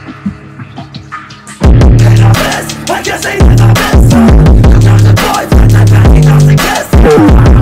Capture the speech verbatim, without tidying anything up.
And I miss, I can see that I miss her. Sometimes the boys when I'm backing up against her.